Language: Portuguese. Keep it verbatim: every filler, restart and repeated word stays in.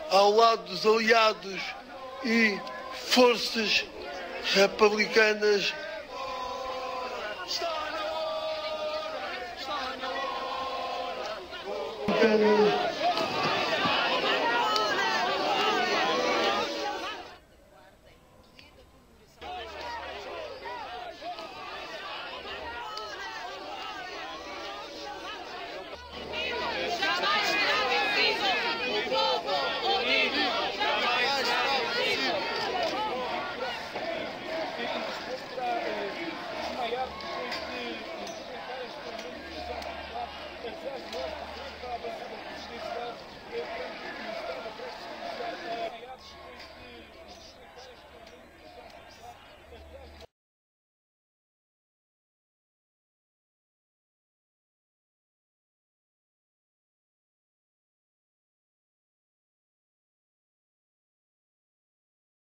ao lado dos aliados e forças republicanas. Está na hora, está na hora.